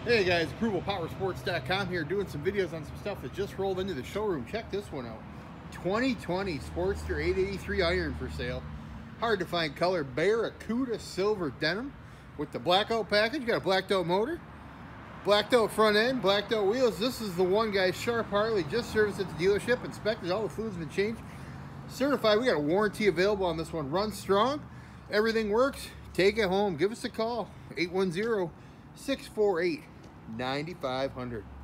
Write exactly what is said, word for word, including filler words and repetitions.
Hey guys, approval power sports dot com here doing some videos on some stuff that just rolled into the showroom. Check this one out. twenty twenty Sportster eight eighty-three iron for sale. Hard to find color, Barracuda silver denim with the blackout package. Got a blacked out motor, blacked out front end, blacked out wheels. This is the one, guys. Sharp Harley, just serviced at the dealership, inspected, all the fluids been changed. Certified, we got a warranty available on this one. Runs strong, everything works. Take it home, give us a call, eight one zero, six four eight, nine five zero zero.